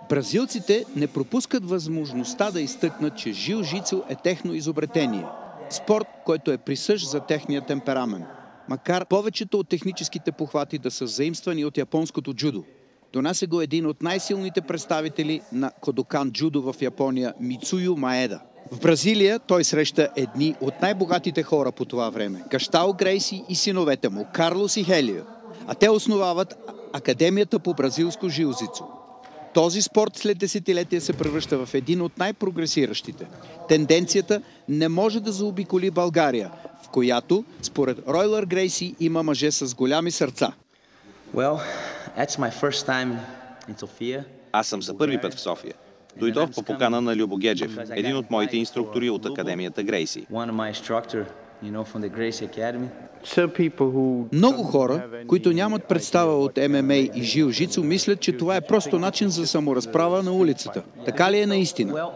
Бразилците не пропускат възможността да изтъкнат, че жилжицу е техно изобретение. Спорт, който е присъщ за техния темперамент. Макар повечето от техническите похвати да са заимствани от японското джудо. Донася го един от най-силните представители на Кодокан джудо в Япония – Мицую Маеда. В Бразилия той среща едни от най-богатите хора по това време – Гаштао Грейси и синовете му – Карлос и Хелио. А те основават Академията по бразилско жилжицу. Този спорт след десетилетия се превръща в един от най-прогресиращите. Тенденцията не може да заобиколи България, в която, според Ройлър Грейси, има мъже с голями сърца. Аз съм за първи път в София. Дойдох по покана на Любо Геджев, един от моите инструктори от Академията Грейси. Много хора, които нямат представа от ММА и жилжицу, мислят, че това е просто начин за саморазправа на улицата. Така ли е наистина?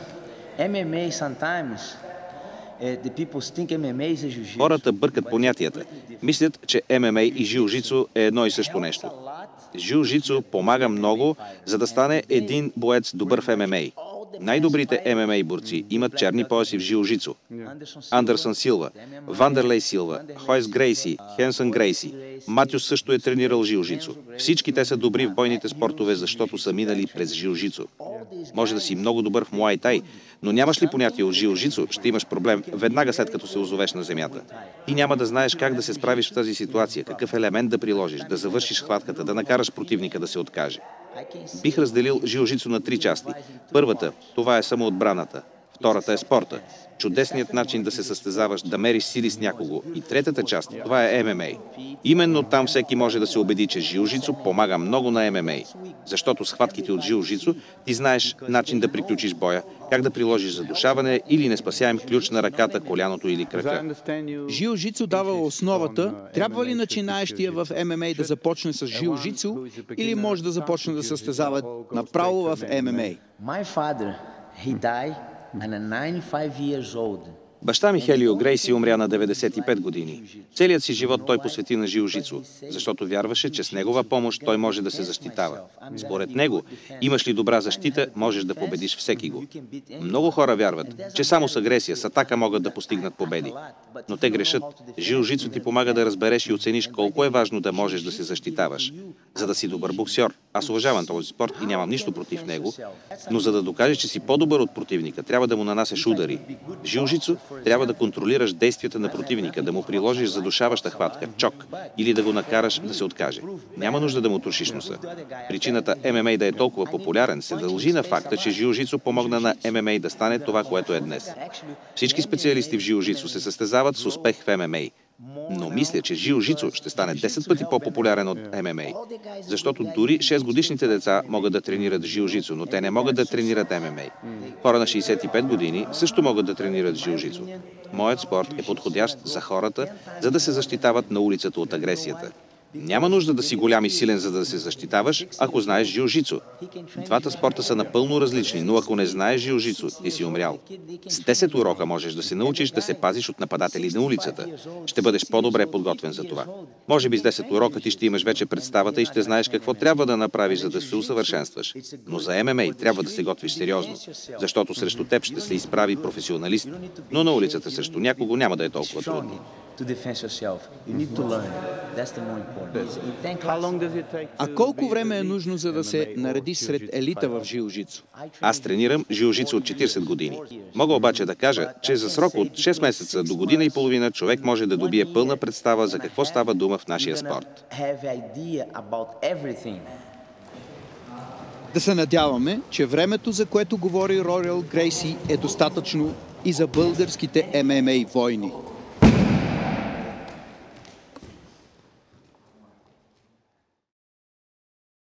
Хората бъркат понятията. Мислят, че ММА и жилжицу е едно и също нещо. Жилжицу помага много, за да стане един боец добър в ММА. Най-добрите ММА борци имат черни пояси в жилжицу. Андерсън Силва, Вандерлей Силва, Хойс Грейси, Хенсън Грейси. Матюс също е тренирал жилжицу. Всички те са добри в бойните спортове, защото са минали през жилжицу. Може да си много добър в муай тай, но нямаш ли понятие от жилжицу, ще имаш проблем веднага след като се озовеш на земята. Ти няма да знаеш как да се справиш в тази ситуация, какъв елемент да приложиш, да завършиш хватката, да накараш противника да се откаже. Бих разделил жилжицу на 3 части. Първата, това е самоотбраната. Втората е спорта. Чудесният начин да се състезаваш, да мериш сили с някого. И третата част, това е ММА. Именно там всеки може да се убеди, че жилжицу помага много на ММА. Защото с хватките от жилжицу ти знаеш начин да приключиш боя, как да приложиш задушаване или неспасяем ключ на ръката, коляното или крака. Жилжицу дава основата. Трябва ли начинаещия в ММА да започне с жилжицу или може да започне да състезава направо в ММА? Баща ми Хелио Грейси умря на 95 години. Целият си живот той посвети на жилжицу, защото вярваше, че с негова помощ той може да се защитава. Според него, имаш ли добра защита, можеш да победиш всеки го. Много хора вярват, че само с агресия, с атака могат да постигнат победи. Но те грешат. Жилжицу ти помага да разбереш и оцениш колко е важно да можеш да се защитаваш, за да си добър боксьор. Аз уважавам този спорт и нямам нищо против него, но за да докажеш, че си по-добър от противника, трябва да му нанасяш удари. Жилжицу трябва да контролираш действията на противника, да му приложиш задушаваща хватка, чок, или да го накараш да се откаже. Няма нужда да му тушиш носа. Причината ММА да е толкова популярен се дължи на факта, че жилжицу помогна на ММА да стане това, което е днес. Всички специалисти в жилжицу се състезават с успех в ММА. Но мисля, че жилжицу ще стане 10 пъти по-популярен от ММА. Защото дори 6-годишните деца могат да тренират жилжицу, но те не могат да тренират ММА. Хора на 65 години също могат да тренират жилжицу. Моят спорт е подходящ за хората, за да се защитават на улицата от агресията. Няма нужда да си голям и силен, за да се защитаваш, ако знаеш жилжицу. Двата спорта са напълно различни, но ако не знаеш жилжицу, ти си умрял. С 10 урока можеш да се научиш да се пазиш от нападатели на улицата. Ще бъдеш по-добре подготвен за това. Може би с 10 урока ти ще имаш вече представата и ще знаеш какво трябва да направиш, за да се усъвършенстваш. Но за ММА трябва да се готвиш сериозно, защото срещу теб ще се изправи професионалист, но на улицата срещу някого няма да е толкова трудно. А колко време е нужно, за да се нареди сред елита в жилжицу? Аз тренирам жилжицу от 40 години. Мога обаче да кажа, че за срок от 6 месеца до година и половина човек може да добие пълна представа за какво става дума в нашия спорт. Да се надяваме, че времето, за което говори Ройлър Грейси, е достатъчно и за българските ММА войни.